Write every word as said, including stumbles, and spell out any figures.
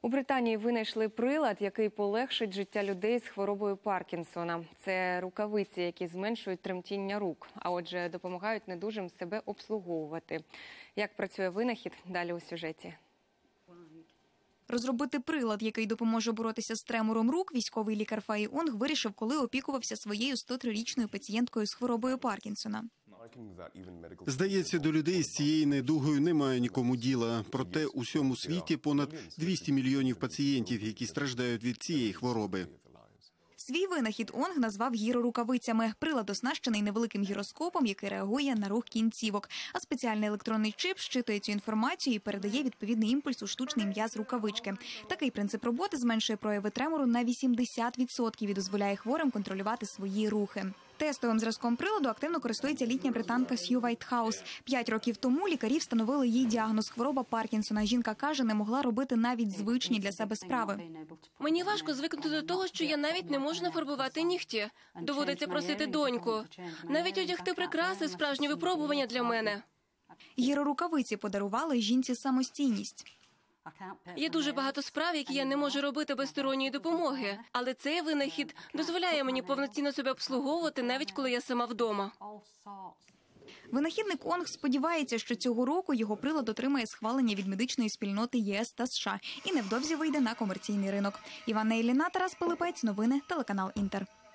У Британії винайшли прилад, який полегшить життя людей з хворобою Паркінсона. Це рукавиці, які зменшують тремтіння рук, а отже допомагають недужим себе обслуговувати. Як працює винахід? Далі у сюжеті. Розробити прилад, який допоможе боротися з тремором рук, військовий лікар Фаї Онг вирішив, коли опікувався своєю сто трирічною пацієнткою з хворобою Паркінсона. Здається, до людей з цією недугою немає нікому діла. Проте у всьому світі понад двісті мільйонів пацієнтів, які страждають від цієї хвороби. Свій винахід Онг назвав гірорукавицями. Прилад оснащений невеликим гіроскопом, який реагує на рух кінцівок. А спеціальний електронний чип щитує цю інформацію і передає відповідний імпульс у штучний м'яз рукавички. Такий принцип роботи зменшує прояви тремору на вісімдесят відсотків і дозволяє хворим контролювати свої рухи. Тестовим зразком приладу активно користується літня британка Сью Вайтхаус. П'ять років тому лікарі встановили їй діагноз – хвороба Паркінсона. Жінка каже, не могла робити навіть звичні для себе справи. Мені важко звикнути до того, що я навіть не можу нафарбувати нігті. Доводиться просити доньку. Навіть одягти прикраси – справжнє випробування для мене. Гірорукавиці подарували жінці самостійність. Є дуже багато справ, які я не можу робити без сторонньої допомоги. Але цей винахід дозволяє мені повноцінно себе обслуговувати, навіть коли я сама вдома. Винахідник Онг сподівається, що цього року його прилад отримає схвалення від медичної спільноти ЄС та США і невдовзі вийде на комерційний ринок. Іванна Ілліна, Тарас Пилипець, новини, телеканал Інтер.